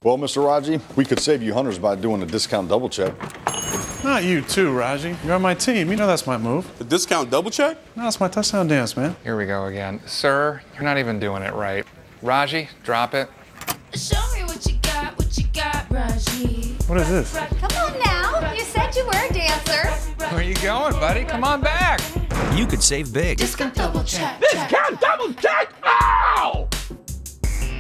Well, Mr. Raji, we could save you hundreds by doing a discount double check. Not you too, Raji. You're on my team. You know that's my move. A discount double check? No, that's my touchdown dance, man. Here we go again. Sir, you're not even doing it right. Raji, drop it. Show me what you got, Raji. What is this? Come on now. You said you were a dancer. Where are you going, buddy? Come on back. You could save big. Discount double check. Discount double check! Ow!